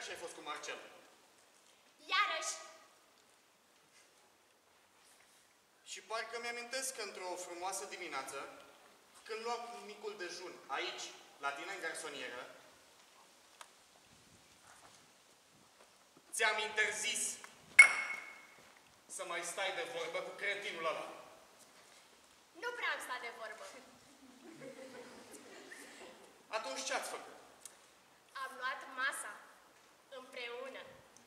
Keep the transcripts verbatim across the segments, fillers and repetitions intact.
și ai fost cu Marcel? Iarăși. Și parcă mi-amintesc că într-o frumoasă dimineață, când luam micul dejun aici, la tine în garsonieră, ți-am interzis să mai stai de vorbă cu cretinul ăla. Nu prea am stat de vorbă. Atunci ce-ați făcut? Am luat masa. Împreună.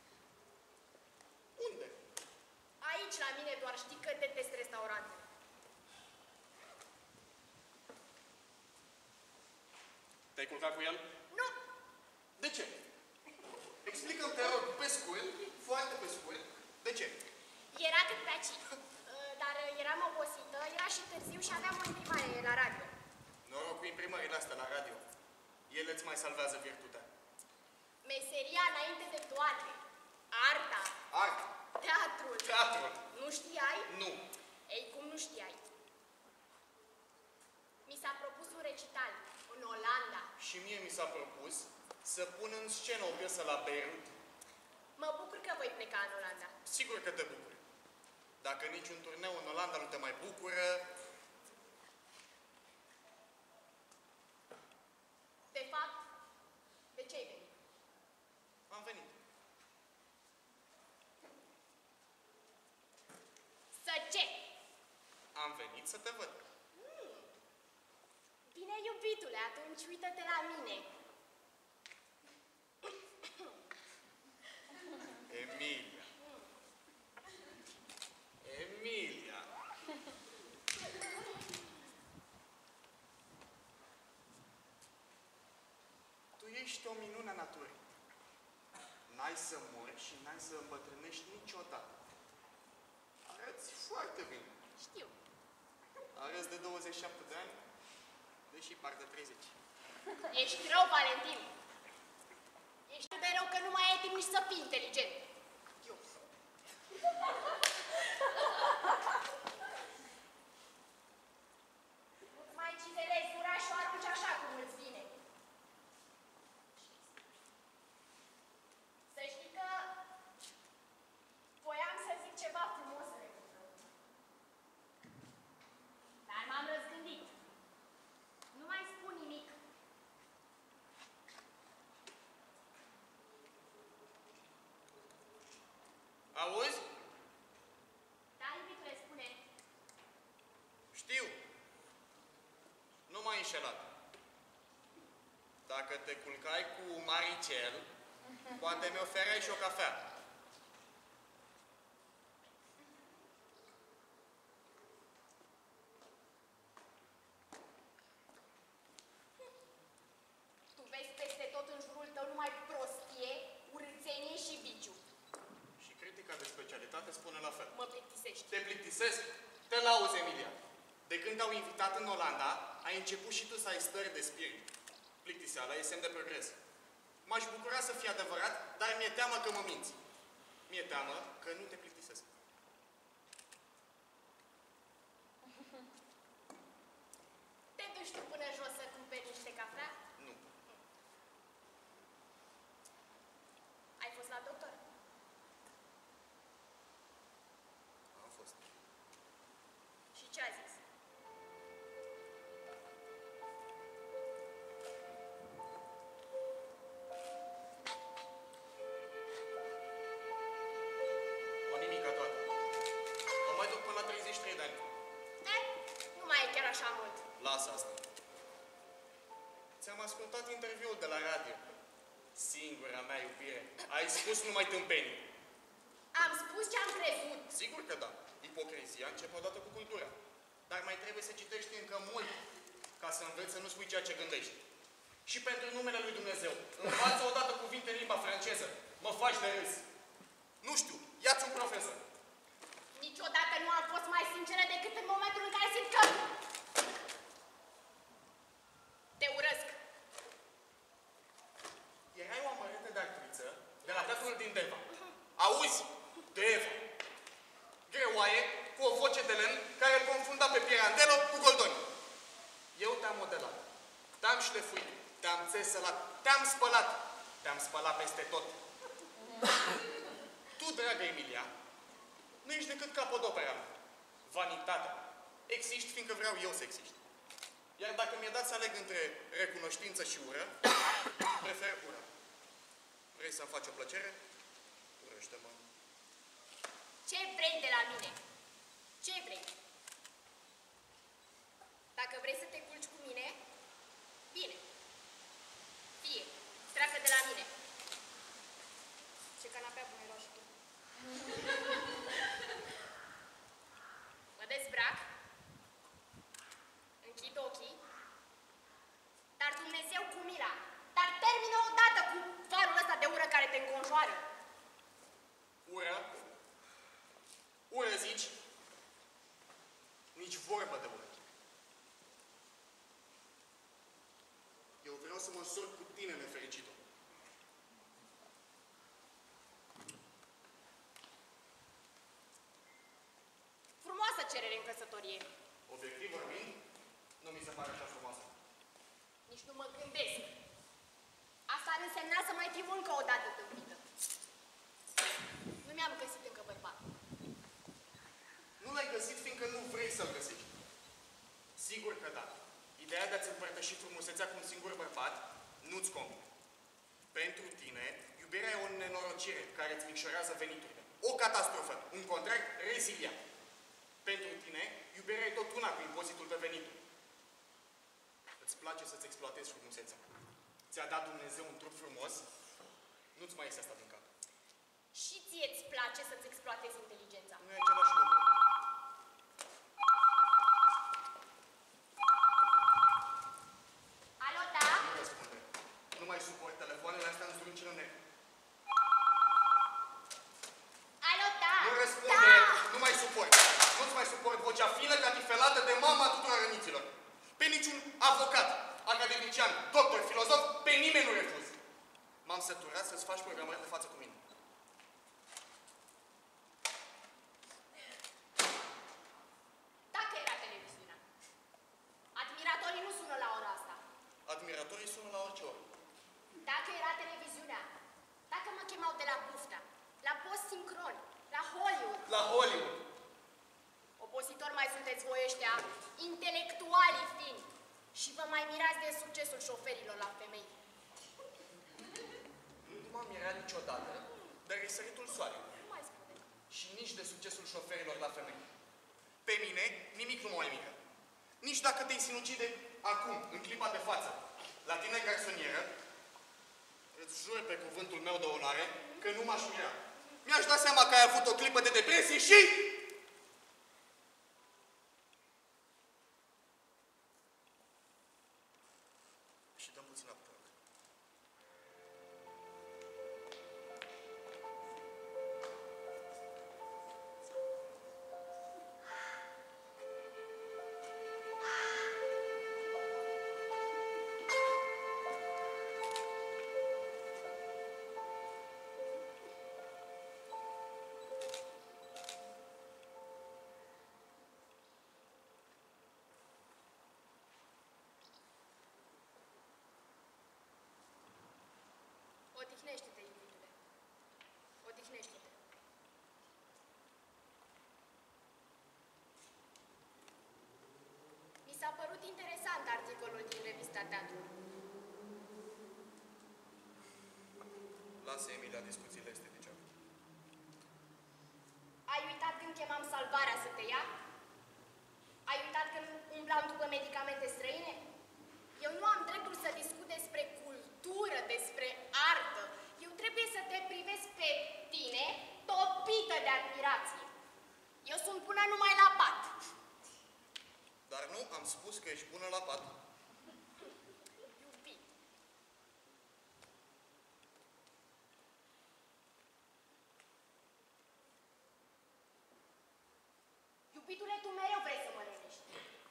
Unde? Aici, la mine, doar știi că detest restaurante. Te-ai culcat cu el? Nu! De ce? Explică-mi, te rog, pe scurt, foarte pe scurt, de ce? Era cât pe aici. Dar eram obosită, era și târziu și aveam o imprimare la radio. Noroc cu imprimările astea la radio. Ele îți mai salvează virtutea. Meseria înainte de toate. Arta. Art. Teatrul. Teatrul. Nu știai? Nu. Ei, cum nu știai? Mi s-a propus un recital în Olanda. Și mie mi s-a propus să pun în scenă o piesă la Beirut. Mă bucur că voi pleca în Olanda. Sigur că te bucuri. Dacă niciun turneu în Olanda nu te mai bucură... De fapt, de ce ai venit? Am venit. Să ce? Am venit să te văd. Hmm. Bine, iubitule, atunci uită-te la mine. Emilia. Emilia. Tu ești o minune a naturii. N-ai să mori și n-ai să îmbătrânești niciodată. Arăți foarte bine. Știu. Arăți de douăzeci și șapte de ani, deși par de treizeci. Ești rău, Valentin. Ești de rău că nu mai ai timp nici să fii inteligent. Eu. Nu-ți mai cizelezi gura și o arunci așa cum îți vine. Să știi că voiam să zic ceva frumos în legătură. Dar m-am răzgândit. Nu mai spun nimic. Auzi? Da, iubitule, spune. Știu. Nu m-ai înșelat. Dacă te culcai cu Maricel, poate mi ofereai și o cafea. Tu vezi peste tot în jurul tău numai prostie, urâțenie și viciu. Și critica de specialitate spune la fel. Mă plictisești. Te plictisesc? Te lauzi, Emilia. De când te-au invitat în Olanda, ai început și tu să ai stări de spirit. Plictiseala e semn de progres. M-aș bucura să fie adevărat, dar mi-e teamă că mă minți. Mi-e teamă că nu te plictisesc. Te duci tu până jos să cumperi niște cafea? Nu. Ai fost la doctor? Am fost. Și ce a zis? O nimica toată. Mă mai duc până la treizeci și trei de ani. Eh, nu mai e chiar așa mult. Lasă asta. Ți-am ascultat interviul de la radio. Singura mea iubire. Ai spus numai tâmpenii. Am spus ce am crezut. Sigur că da. Ipocrizia începe odată cu cultura. Dar mai trebuie să citești încă mult ca să înveți să nu spui ceea ce gândești. Și pentru numele lui Dumnezeu, învață odată cuvinte în limba franceză. Mă faci de râs. Nu știu, ia-ți un profesor. Niciodată nu am fost mai sinceră decât în momentul în care simt că... Te urăsc. Erai o amărâtă de actriță de la teatrul din Deva. Auzi? Deva. Greoaie, cu o voce de lemn, care îl confunda pe Pirandello cu Goldoni. Eu te-am modelat. Te-am șlefuit. Te-am țesălat. Te-am spălat. Te-am spălat peste tot. Tu, dragă Emilia, nu ești decât capodopera mea. Vanitatea. Existi fiindcă vreau eu să exist. Iar dacă mi-e dat să aleg între recunoștință și ură, prefer ură. Vrei să-mi faci o plăcere? Urăște-mă. Ce vrei de la mine? Ce vrei? Dacă vrei să te culci cu mine, bine. Fie, treacă de la mine. Ce canapea bună ai luat și tu. Mă dezbrac, închid ochii, dar Dumnezeu cu mila, dar termină odată cu valul ăsta de ură care te înconjoară. Ură? Ură zici? Nici vorbă de ură. Eu vreau să mă sorb cu tine, nefericită. Frumoasă cerere în căsătorie. Obiectiv vorbind, nu mi se pare așa frumoasă. Nici nu mă gândesc. Asta ar însemna să mai fiu încă o dată tâmpită. Nu mi-am găsit încă bărbat. Nu l-ai găsit fiindcă nu vrei să-l găsești. Sigur că da. Ideea de a-ți împărtăși frumusețea cu un singur bărbat nu-ți convine. Pentru tine, iubirea e o nenorocire care îți micșorează veniturile. O catastrofă. Un contract reziliat. Pentru tine, iubirea e tot una cu impozitul pe venituri. Îți place să-ți exploatezi frumusețea. Ți-a dat Dumnezeu un trup frumos, nu-ți mai iese asta din cap. Și ție îți place să-ți exploatezi inteligența. Nu e același lucru. Alo, da? Nu răspunde. Nu mai suport telefoanele astea, îmi zdruncină nervii. Alo, da? Nu răspunde. Da! Nu mai suport. Nu-ți mai suport vocea fină catifelată de mama tuturor răniților. Pe niciun avocat, academician, doctor, filozof, pe nimeni nu refuz. M-am săturat să-ți faci programări de față cu mine. Dacă era televiziunea. Admiratorii nu sună la ora asta. Admiratorii sună la orice oră. Dacă era televiziunea. Dacă mă chemau de la Bufta, la Post Sincron, la Hollywood. La Hollywood. Opositori mai sunteți voi ăștia, intelectualii fiind. Și vă mai mirați de succesul șoferilor la femei. Nu m-am mirat niciodată de răsăritul soarelui. Nu mai spune. Și nici de succesul șoferilor la femei. Pe mine, nimic nu mă mai miră. Nici dacă te-ai sinucide acum, în clipa de față, la tine garsonieră, îți jur pe cuvântul meu de onoare că nu m-aș mira. Mi-aș da seama că ai avut o clipă de depresie și... Și dăm puțin apă. Odihnește-te, iubitule. Odihnește-te. Mi s-a părut interesant articolul din revista Teatru. Lasă, Emilia, discuțiile estetice. Ai uitat când chemam salvarea să te ia? Ai uitat când umblam după medicamente străine? Eu nu am dreptul să discut despre cultură, despre artă. Eu trebuie să te privesc pe tine topită de admirație. Eu sunt bună numai la pat. Dar nu am spus că ești bună la pat. Iubit. Iubitule, tu mereu vrei să mă rănești.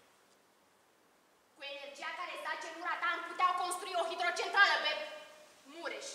Cu energia care zace în ura ta, am putea construi o hidrocentrală pe Mureș.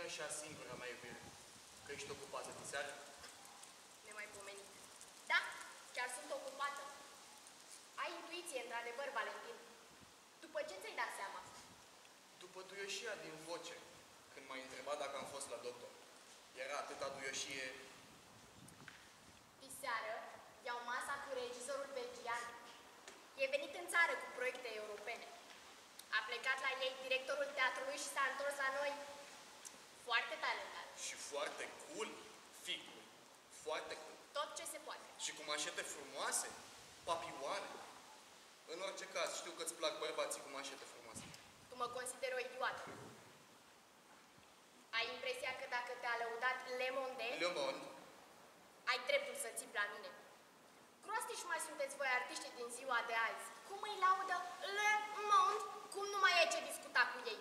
așa, singura mea iubire, că ești ocupată de seară? Nemaipomenit. Da, chiar sunt ocupată. Ai intuiție, într-adevăr, Valentin. După ce ți-ai dat seama? După duioșia din voce, când m-ai întrebat dacă am fost la doctor, era atâta duioșie. Diseară iau masa cu regizorul belgian. E venit în țară cu proiecte europene. A plecat la ei directorul teatrului și s-a întors la noi foarte talentat. Și foarte cool, ficul. Foarte cool. Tot ce se poate. Și cu mașete frumoase, papioane. În orice caz, știu că îți plac bărbații cu mașete frumoase. Tu mă consideri o idiotă. Ai impresia că dacă te-a lăudat Le Monde, Le Monde, ai dreptul să țipi la mine. Croastiși mai sunteți voi artiștii din ziua de azi. Cum îi laudă Le Monde, cum nu mai e ce discuta cu ei.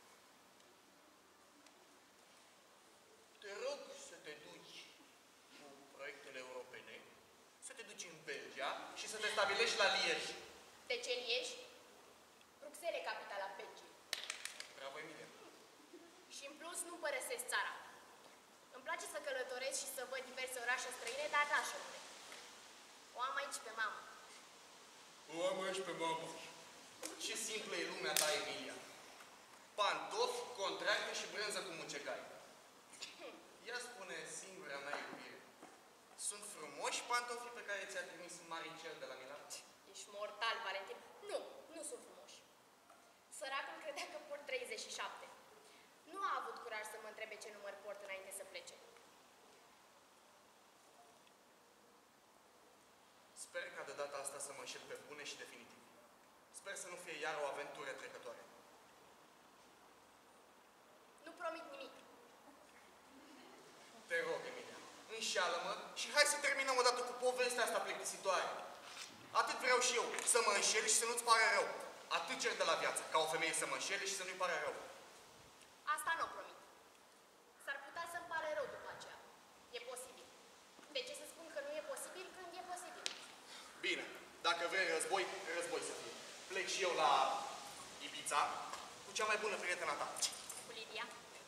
te rog să te duci cu proiectele europene, să te duci în Belgia și să te stabilești la Liege. De ce Liege? Bruxelles e capitala Belgiei. Bravo, Emilia. Și în plus nu părăsesc țara. Îmi place să călătoresc și să văd diverse orașe străine, dar n-aș rămâne. O am aici pe mamă. O am aici pe mamă. Ce simplă e lumea ta, Emilia. Pantofi, contracte și brânză cu mucecai. Ea spune singura mea iubire. Sunt frumoși pantofii pe care ți-a trimis Maricel de la Milan? Ești mortal, Valentin. Nu, nu sunt frumoși. Săracul credea că port treizeci și șapte. Nu a avut curaj să mă întrebe ce număr port înainte să plece. Sper ca de data asta să mă înșel pe bune și definitiv. Sper să nu fie iar o aventură trecătoare. Nu promit nimic. Te rog, Emilia, înșeală-mă și hai să terminăm odată cu povestea asta plictisitoare. Atât vreau și eu, să mă înșel și să nu-ți pare rău. Atât cer de la viață, ca o femeie să mă înșele și să nu-i pare rău. Asta nu o promit. S-ar putea să-mi pare rău după aceea. E posibil. De ce să spun că nu e posibil când e posibil? Bine, dacă vrei război, război să fie. Plec și eu la Ibiza cu cea mai bună prietena ta. Cu Lidia?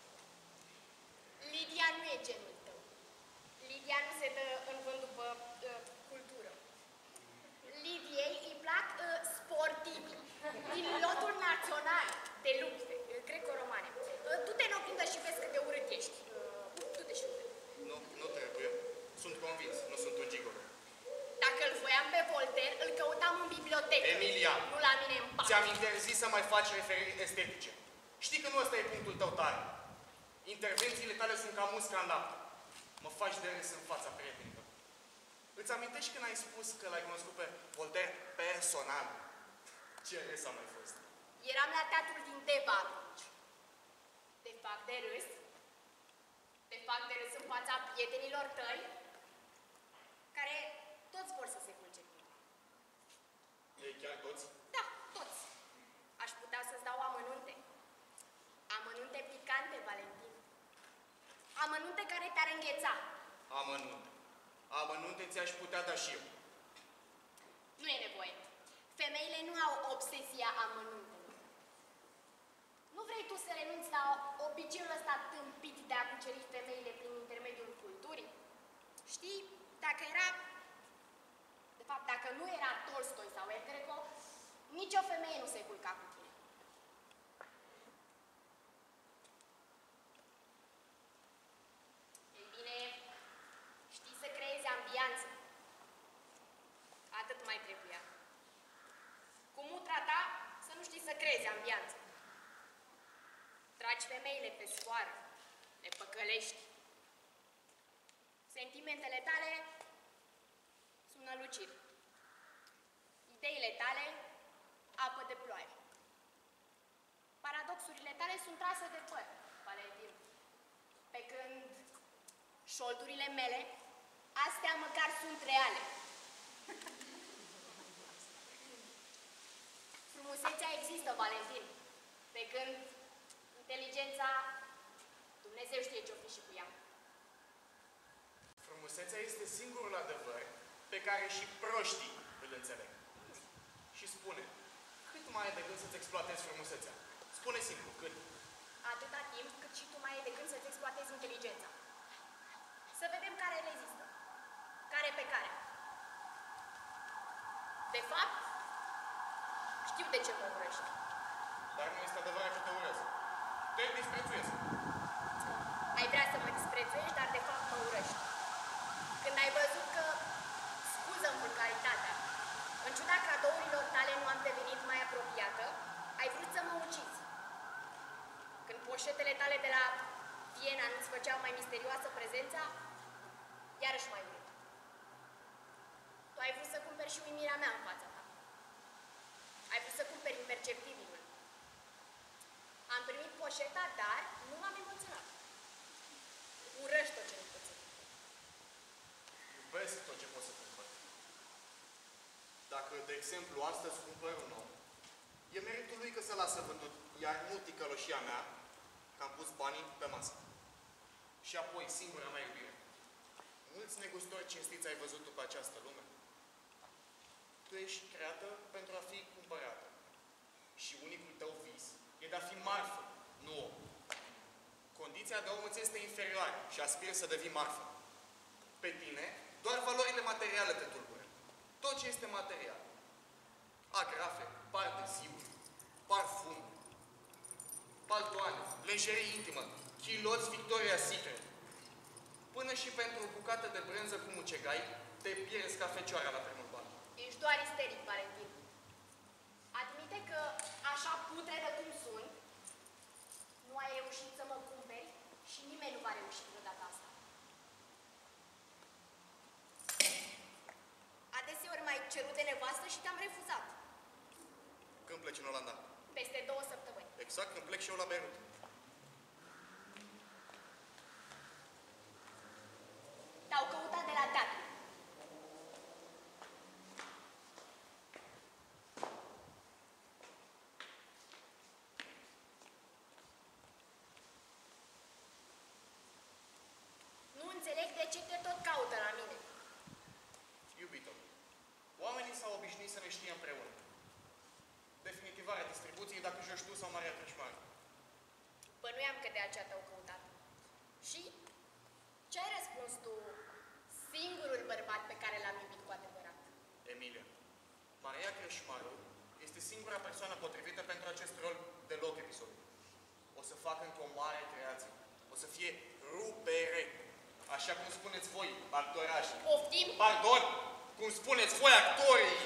Lidia nu e genul tău. Lidia nu se dă în vânt după uh, cultură. Lidiei îi plac uh, sportivi din lotul național de lupte, uh, greco-romane. Uh, du-te în oglindă și vezi cât de urât ești. Uh, du-te și du-te. Nu, nu trebuie. Sunt convins, nu sunt un gigolo. Dacă îl voiam pe Voltaire, îl căutam în bibliotecă. Emilia! Nu la mine în pat. Ți-am interzis să mai faci referiri estetice. Știi că nu ăsta e punctul tău tare. Intervențiile tale sunt ca musca în lapte. Mă faci de râs în fața prietenilor. Îți amintești când ai spus că l-ai cunoscut pe Voltaire personal? Ce râs a mai fost? Eram la teatrul din Deva atunci. Te fac de râs? Te fac de râs în fața prietenilor tăi? Care toți vor să se culce cu mine. Ei chiar toți? Da, toți. Aș putea să-ți dau amănunte. Amănunte picante, Valentin. Amănunte care te-ar îngheța. Amănunte. Amănunte ți-aș putea da și eu. Nu e nevoie. Femeile nu au obsesia amănuntelor. Nu vrei tu să renunți la obiceiul ăsta tâmpit de a cuceri femeile prin intermediul culturii? Știi, dacă era... De fapt, dacă nu era Tolstoi sau El Greco, nicio femeie nu se culca cu tine. Ei bine, știi să creezi ambianță. Atât mai trebuia. Cu mutra ta să nu știi să creezi ambianță. Tragi femeile pe sfoară, le păcălești. Sentimentele tale sunt năluciri. Ideile tale, apă de ploaie. Paradoxurile tale sunt trase de păr, Valentin. Pe când șoldurile mele, astea măcar sunt reale. Frumusețea există, Valentin. Pe când inteligența, Dumnezeu știe ce-o fi și cu ea. Frumusețea este singurul adevăr pe care și proștii îl înțeleg. Și spune, cât mai ai de gând să-ți exploatezi frumusețea? Spune simplu, cât? Atâta timp cât și tu mai ai de gând să-ți rezistă. Care pe care. De fapt, știu de ce mă urăști. Dar nu este adevărat că te urăsc. Te disprețuiesc. Ai vrea să mă disprețuiești, dar de fapt mă urăști. Când ai văzut că scuză-mi vulgaritatea, în ciuda cadourilor tale nu am devenit mai apropiată, ai vrut să mă ucizi. Când poșetele tale de la Viena nu-ți făceau mai misterioasă prezența, iarăși mai urât. Tu ai vrut să cumperi și uimirea mea în fața ta. Ai vrut să cumperi imperceptibilul. Am primit poșeta, dar nu m-am emoționat. Urăști tot ce nu poți să cumperi. Iubesc tot ce poți să cumpăr. Dacă, de exemplu, astăzi cumpăr un om, e meritul lui că se lasă vândut, iar nu ticăloșia mea, că am pus banii pe masă. Și apoi, singura mea iubire. Mulți negustori cinstiți ai văzut tu pe această lume. Tu ești creată pentru a fi cumpărată. Și unicul tău vis e de a fi marfă, nu om. Condiția de om îți este inferioară și aspiri să devii marfă. Pe tine, doar valorile materiale te tulbură. Tot ce este material. Agrafe, pardeziuri, parfum, paltoane, lenjerie intimă, chiloți Victoria's Secret. Până și pentru o bucată de brânză cu mucegai, te pierzi ca fecioara la primul bal. Ești doar isteric, Valentin. Admite că, așa putredă cum sunt, nu ai reușit să mă cumperi și nimeni nu va reuși vreodată asta. Adeseori m-ai cerut de nevastă și te-am refuzat. Când pleci în Olanda? Peste două săptămâni. Exact când plec și eu la Beirut. Te-au căutat de la teatru. Nu înțeleg de ce te tot caută la mine. Iubito, oamenii s-au obișnuit să ne știe împreună. Definitivarea distribuției dacă joci tu sau Maria Crășmară. Bănuiam că de aceea te-au căutat. Și? Ce ai răspuns tu, singurul bărbat pe care l-am iubit cu adevărat? Emilia, Maria Crășmară este singura persoană potrivită pentru acest rol deloc episodic. O să facă încă o mare creație. O să fie rupere. Așa cum spuneți voi, actorașii. Poftim? Pardon! Cum spuneți voi, actorii!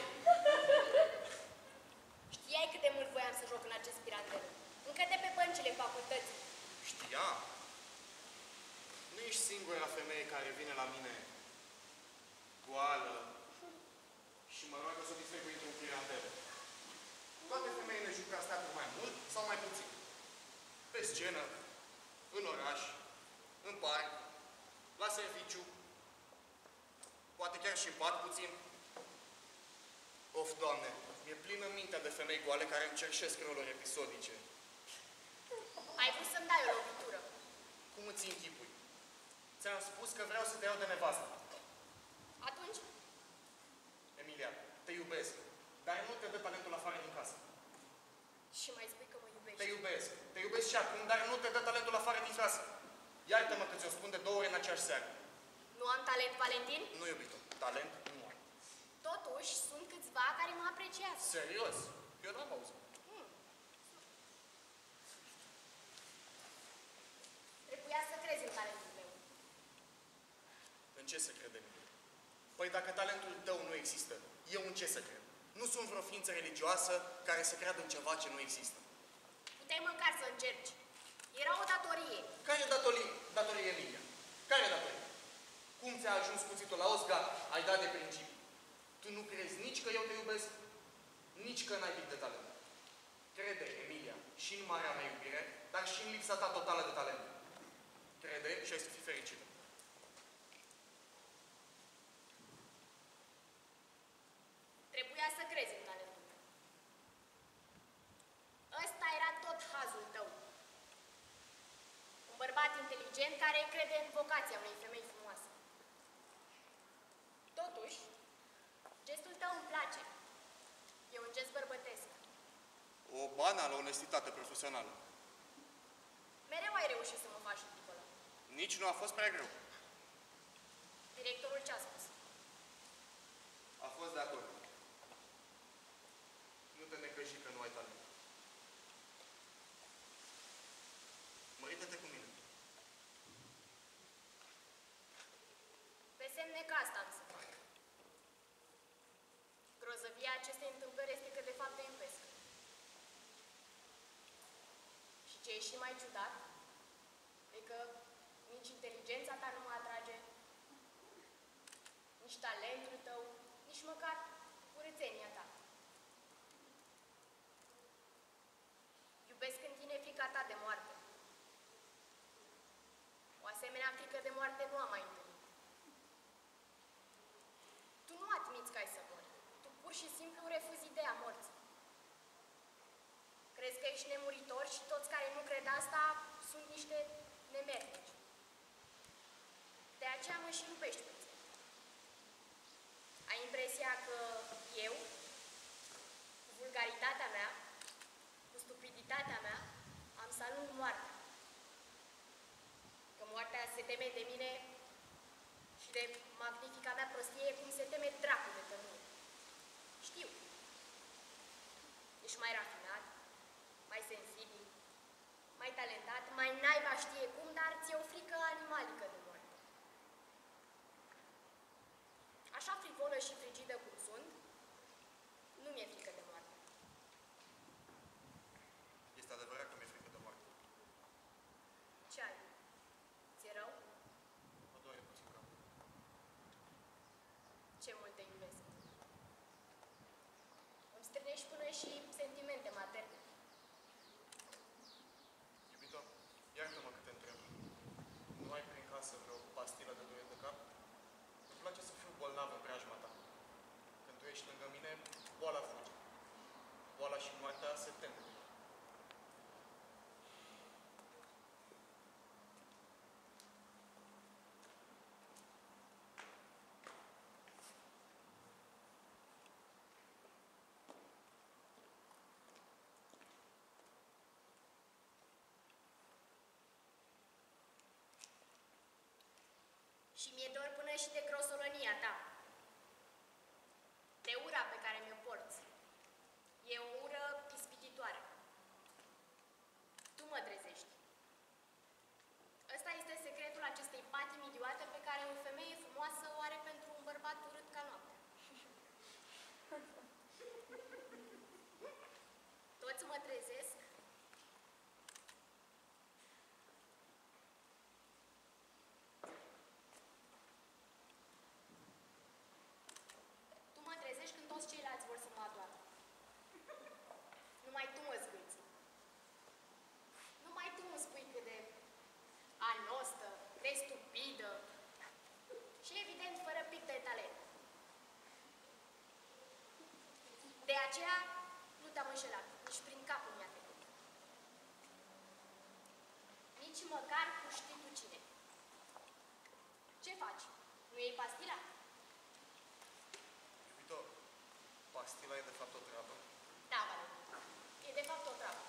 Știai cât de mult voiam să joc în acest pirandel. Încă de pe băncile facultății. Știam. Nu ești singura femeie care vine la mine goală și mă roagă să distribui într-un pirandel. Toate femeile jucați teatru mai mult sau mai puțin. Pe scenă, în oraș, în parc, la serviciu, poate chiar și în pat puțin. Of, Doamne, mi-e plină mintea de femei goale care îmi cerșesc roluri episodice. Ai vrut să-mi dai o lovitură. Cum îți închipui? Ți-am spus că vreau să te iau de nevastă. Atunci, Emilia, te iubesc, dar nu te dă talentul afară din casă. și mai spui că mă iubești. Te iubesc, te iubesc și acum, dar nu te dă talentul afară din casă. Iartă-mă că ți-o spun de două ori în aceeași seară. Nu am talent, Valentin? Nu, iubito, talent nu ai. Totuși, sunt câțiva care mă apreciază. Serios? Eu n-am auzit. Hmm. Trebuia să crezi în talentul meu. În ce să credem? Păi dacă talentul tău nu există, eu în ce să cred? Nu sunt vreo ființă religioasă care să creadă în ceva ce nu există. Puteai măcar să încerci. Era o datorie. Care e datorie, datorie Emilia? Care e datorie? Cum ți-a ajuns cuțitul la os, gata, ai dat de principiu. Tu nu crezi nici că eu te iubesc, nici că n-ai pic de talent. Crede, Emilia, și în marea mea iubire, dar și în lipsa ta totală de talent. Crede și ai să fii fericită. Trebuia să crezi în talentul meu. Ăsta era tot hazul tău. Un bărbat inteligent care crede în vocația unei femei frumoase. Totuși, gestul tău îmi place. E un gest bărbătesc. O banală onestitate profesională. Mereu ai reușit să mă faci ridicolo. Nici nu a fost prea greu. Directorul ce a spus? A fost de acord. Nu te necăji că nu ai talent. Mărită-te cu mine. Pe semne că asta am să fac. Grozăvia acestei întâmplări este că de fapt te iubesc. Și ce e și mai ciudat, e că nici inteligența ta nu mă atrage, nici talentul tău, nici măcar curățenia ta. Iubesc în tine frica ta de moarte. O asemenea frică de moarte nu am mai întâlnit. Tu nu admiți că ai să mori. Tu pur și simplu refuzi ideea morții. Crezi că ești nemuritor și toți care nu cred asta sunt niște nemernici. De aceea mă și iubești puțin. Ai impresia că eu, cu vulgaritatea mea, cu stupiditatea mea, am să alung moartea. Că moartea se teme de mine și de magnifica mea prostie cum se teme dracul de tămâie. Știu. Ești mai rafinat, mai sensibil, mai talentat, mai naiba știe cum, dar ți-e o frică animalică de moarte. Așa frivolă și frigidă cum sunt, nu mi-e frică de moarte. Este adevărat că mi-e frică de moarte. Ce ai? Ți-e rău? Mă doare puțin capul. Ce mult te iubesc. Îmi strânești până și sentimente materne. Iubito, iartă-mă că te întreb. Nu ai prin casă vreo pastilă de durere de cap? Îmi place să fiu bolnav în preajma ta. Când tu ești lângă mine, boala fuge. Boala și moartea se tem de mine. Și mi-e dor până și de grosolănia ta. De ura pe care mi-o porți. E o ură ispititoare. Tu mă trezești. Ăsta este secretul acestei patimi idiote pe care o femeie frumoasă o are pentru un bărbat urât ca noaptea. Toți mă trezesc. Tu mă trezești când toți ceilalți vor să mă adoară. Numai tu mă zgâlți. Numai tu îmi spui cât de anostă, de stupidă și evident fără pic de talent. De aceea nu te-am înșelat, nici prin capul mi-a trecut. Nici măcar cu știi tu cine. Ce faci? Nu iei pastila? Iubito, pastila e de fapt o treabă. Da, Valentin. E de fapt o treabă.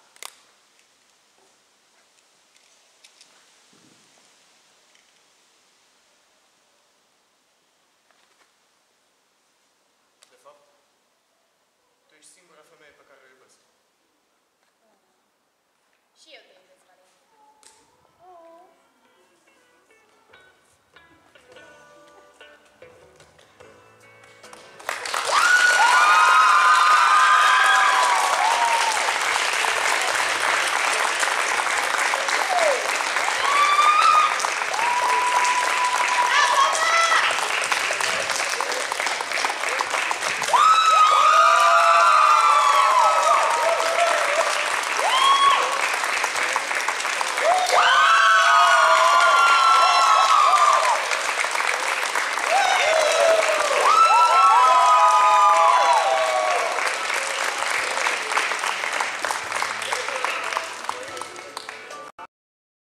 De fapt, tu ești singura femeie pe care o iubesc. Și eu te